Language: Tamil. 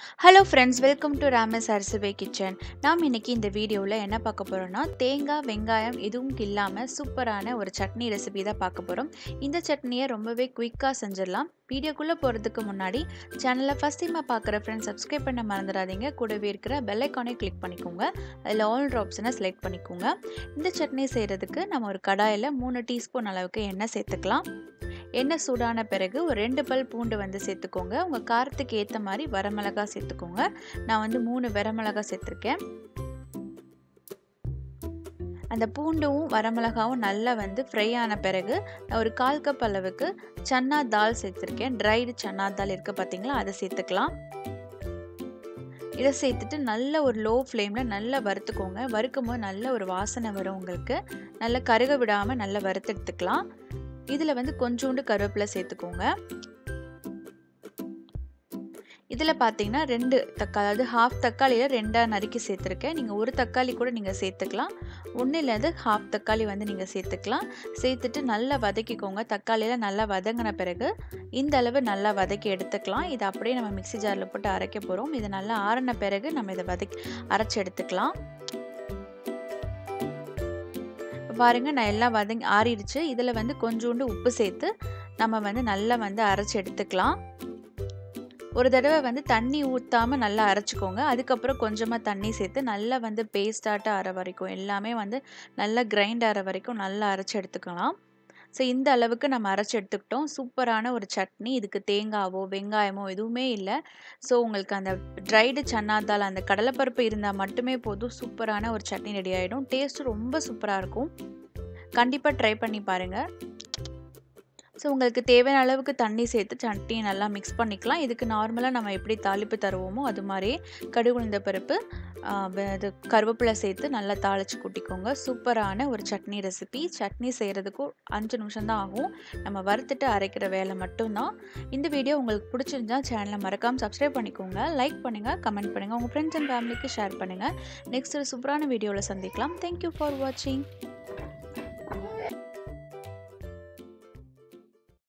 ஹலோ ஃப்ரெண்ட்ஸ், வெல்கம் டு ராமஸ் அரசுபை கிச்சன். நாம் இன்னைக்கு இந்த வீடியோவில் என்ன பார்க்க போகிறோம்னா, தேங்காய் வெங்காயம் எதுவும் இல்லாமல் சூப்பரான ஒரு சட்னி ரெசிபி தான் பார்க்க போகிறோம். இந்த சட்னியை ரொம்பவே குயிக்காக செஞ்சிடலாம். வீடியோக்குள்ளே போகிறதுக்கு முன்னாடி சேனலை ஃபஸ்ட் டைமாக பார்க்குற ஃப்ரெண்ட்ஸ் சப்ஸ்கிரைப் பண்ண மறந்துடாதீங்க. கூடவே இருக்கிற பெல் ஐக்கானை கிளிக் பண்ணிக்கோங்க. அதில் ஆல் ஆப்ஷனை செலக்ட் பண்ணிக்கோங்க. இந்த சட்னி செய்கிறதுக்கு நம்ம ஒரு கடாயில் 3 டீஸ்பூன் அளவுக்கு எண்ணெய் சேர்த்துக்கலாம். எண்ணெய் சூடான பிறகு ஒரு 2 பல் பூண்டு சேர்த்துக்கோங்க. உங்கள் காரத்துக்கு ஏற்ற மாதிரி வரமிளகாய் சேர்த்துக்கோங்க. நான் 3 வரமிளகாய் சேர்த்துருக்கேன். அந்த பூண்டும் வரமிளகாவும் நல்லா ஃப்ரை ஆன பிறகு நான் ஒரு 1/4 கப் அளவுக்கு சன்னா தால் சேர்த்துருக்கேன். ட்ரைடு சன்னா தால் இருக்குது பார்த்தீங்களா, அதை சேர்த்துக்கலாம். இதை சேர்த்துட்டு நல்ல ஒரு லோ ஃப்ளேமில் நல்லா வறுத்துக்கோங்க. வறுக்கும் போது நல்ல ஒரு வாசனை வரும். உங்களுக்கு நல்லா கருக விடாமல் நல்லா வறுத்து எடுத்துக்கலாம். இதில் கொஞ்சோண்டு கருவேப்பிலை சேர்த்துக்கோங்க. இதில் பார்த்தீங்கன்னா 2 தக்காளி, அதாவது ஹாஃப் தக்காளியில் 2 நறுக்கி சேர்த்துருக்கேன். நீங்கள் ஒரு தக்காளி கூட நீங்கள் சேர்த்துக்கலாம். 1 ஹாஃப் தக்காளி நீங்கள் சேர்த்துக்கலாம். சேர்த்துட்டு நல்லா வதக்கிக்கோங்க. தக்காளியில் நல்லா வதங்கின பிறகு இந்த அளவு நல்லா வதக்கி எடுத்துக்கலாம். இதை அப்படியே நம்ம மிக்ஸி ஜாரில் போட்டு அரைக்க போகிறோம். இது நல்லா ஆறின பிறகு நம்ம இதை அரைச்சி எடுத்துக்கலாம். பாருங்கள், நான் எல்லாம் வதங்கி ஆறிடுச்சு. இதில் கொஞ்சோண்டு உப்பு சேர்த்து நம்ம நல்லா அரைச்சி எடுத்துக்கலாம். ஒரு தடவை தண்ணி ஊற்றாமல் நல்லா அரைச்சிக்கோங்க. அதுக்கப்புறம் கொஞ்சமாக தண்ணி சேர்த்து நல்லா பேஸ்டாட்டாக ஆற வரைக்கும் எல்லாமே நல்லா கிரைண்ட் ஆகிற வரைக்கும் நல்லா அரைச்சி எடுத்துக்கலாம். ஸோ இந்த அளவுக்கு நம்ம அரைச்சி எடுத்துக்கிட்டோம். சூப்பரான ஒரு சட்னி. இதுக்கு தேங்காவோ வெங்காயமோ எதுவுமே இல்லை. ஸோ உங்களுக்கு அந்த ட்ரைடு சன்னா தால், அந்த கடலைப்பருப்பு இருந்தால் மட்டுமே போதும். சூப்பரான ஒரு சட்னி ரெடி ஆகிடும். டேஸ்ட்டு ரொம்ப சூப்பராக இருக்கும். கண்டிப்பாக ட்ரை பண்ணி பாருங்கள். ஸோ உங்களுக்கு தேவையான அளவுக்கு தண்ணி சேர்த்து சட்னியை நல்லா மிக்ஸ் பண்ணிக்கலாம். இதுக்கு நார்மலாக நம்ம எப்படி தாளிப்பு தருவோமோ அது மாதிரியே கடுகு உளுந்த பருப்பு, இது கருவேப்பிலை சேர்த்து நல்லா தாளித்து கூட்டிக்கோங்க. சூப்பரான ஒரு சட்னி ரெசிபி. சட்னி செய்கிறதுக்கும் 5 நிமிஷம் தான் ஆகும். நம்ம வறுத்துட்டு அரைக்கிற வேலை மட்டும்தான். இந்த வீடியோ உங்களுக்கு பிடிச்சிருந்தா சேனலை மறக்காமல் சப்ஸ்கிரைப் பண்ணிக்கோங்க. லைக் பண்ணுங்கள், கமெண்ட் பண்ணுங்கள், உங்கள் ஃப்ரெண்ட்ஸ் அண்ட் ஃபேமிலிக்கு ஷேர் பண்ணுங்கள். நெக்ஸ்ட் ஒரு சூப்பரான வீடியோவில் சந்திக்கலாம். தேங்க்யூ ஃபார் வாட்சிங்.